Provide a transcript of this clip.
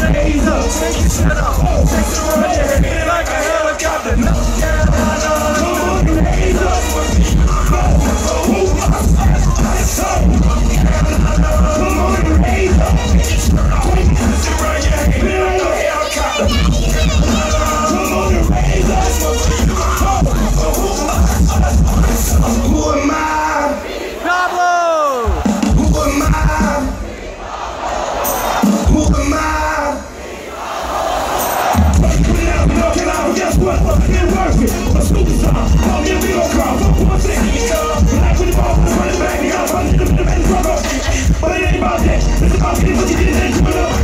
raise up, take your shit off, take it around your head like a helicopter. No, yeah, come on, raise up. Come on, raise up. Take your shirt off, take it around your head like a helicopter. Come on, raise up. Who am I? Pablo! Who am I? Who am I? Put it out, knocking out, guess what? I've been working. A superstar, call me a big old car. One thing, black with the ball, running back, you got a bunch of them in the front row. But it ain't about that, it's about getting what you did and doing up.